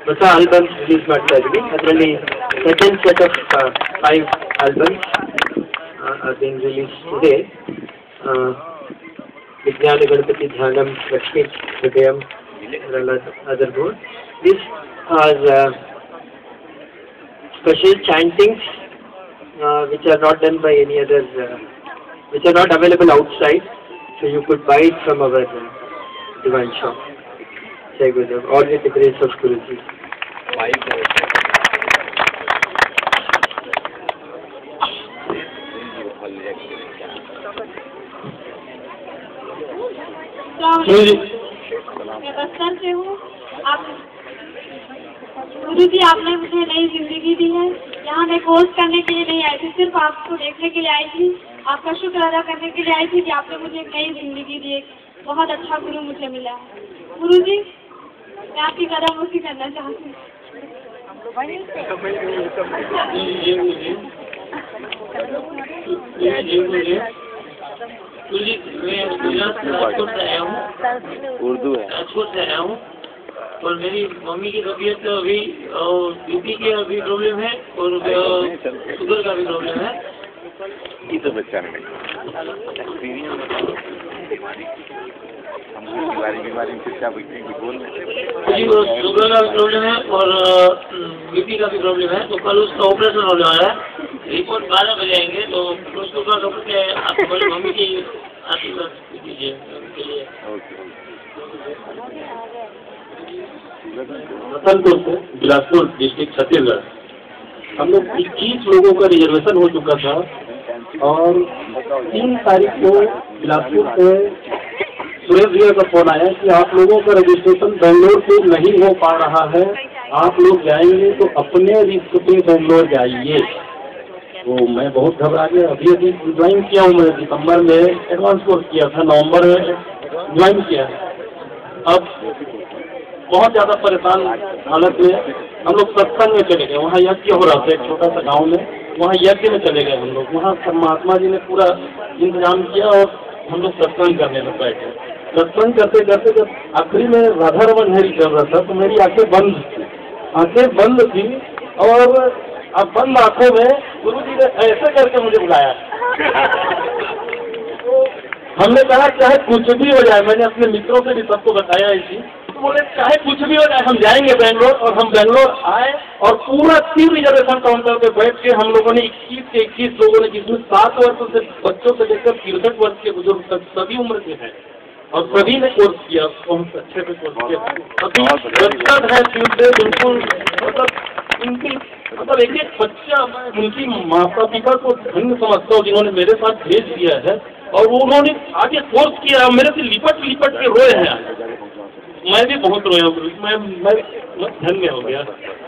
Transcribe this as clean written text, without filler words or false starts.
ಹೊಸ albums release ಮಾಡ್ತಾ ಇದ್ದೀವಿ. ಅದರಲ್ಲಿ second set of 5 albums are being released today. ವಿಜ್ಞಾನ Ganapati ಧ್ಯಾನಂ, Lakshmi ಹೃದಯಂ, other board. These are special chantings which are not done by any other, which are not available outside, so you could buy it from our divine shop. Jai Gurudev, all with the grace of Guruji. मैं बस्तर से हूँ। आप गुरु जी, आपने मुझे नई जिंदगी दी है। यहाँ मैं कोर्स करने के लिए नहीं आई थी, सिर्फ आपको देखने के लिए आई थी, आपका शुक्र अदा करने के लिए आई थी कि आपने मुझे एक नई जिंदगी दी। बहुत अच्छा गुरु मुझे मिला है। गुरु जी, मैं आपकी कदमोसी करना चाहती हूँ। उर्दू है, राजकोट से आया हूँ और मेरी मम्मी की तबीयत अभी बीपी की अभी प्रॉब्लम है और शुगर का भी प्रॉब्लम है। ये तो बच्चा नहीं बीमारी में क्या बोल जी, वो शुगर का भी प्रॉब्लम है और बीपी का भी प्रॉब्लम है। तो कल उसका ऑपरेशन होने वाला है। रिपोर्ट 12 बजे आएंगे, तो उसको क्या करते हैं, आप मेरी मम्मी की आशीर्वाद दीजिए उनके लिए। रतनपुर से बिलासपुर डिस्ट्रिक्ट छत्तीसगढ़ हम लोग 21 लोगों का रिजर्वेशन हो चुका था और 3 तारीख को बिलासपुर से सुरेश भैया का फोन आया कि आप लोगों का रजिस्ट्रेशन बेंगलोर से नहीं हो पा रहा है, आप लोग जाएंगे तो अपने रिस्क पे बेंगलोर जाइए। तो मैं बहुत घबरा गया। अभी ज्वाइन किया हूँ, मैं दिसंबर में एडवांस कोर्स किया था, नवंबर में ज्वाइन किया। अब बहुत ज़्यादा परेशान हालत में हम लोग सत्संग में चले गए। वहाँ यज्ञ हो रहा था एक छोटा सा गांव में, वहाँ यज्ञ में चले गए हम लोग। वहाँ महात्मा जी ने पूरा इंतजाम किया और हम लोग सत्संग करने लग बैठे। सत्संग करते करते जब आखिरी में राधा रमन हरी चल रहा था तो मेरी आंखें बंद थी और अब बंद आंखों में गुरु जी ने ऐसे करके मुझे बुलाया। हमने कहा चाहे कुछ भी हो जाए, मैंने अपने मित्रों से भी सबको बताया इसी, तो बोले चाहे कुछ भी हो जाए हम जाएंगे बेंगलोर। और हम बेंगलोर आए और पूरा 3 रिजर्वेशन काउंटर पे बैठ के हम लोगों ने 21 के 21 लोगों ने, जिसमें 7 वर्ष से बच्चों से लेकर 63 वर्ष के बुजुर्ग तक सभी उम्र के हैं और सभी ने कोर्स किया। बहुत अच्छे से कोर्स किया। अभी बच्चा है बिल्कुल, मतलब एक बच्चा, उनकी माता पिता को धन्य समझता हूँ जिन्होंने मेरे साथ भेज दिया है और वो उन्होंने आगे कोर्स किया। मेरे से लिपट के रोए हैं। मैं भी बहुत रोया, मैं धन्य हो गया।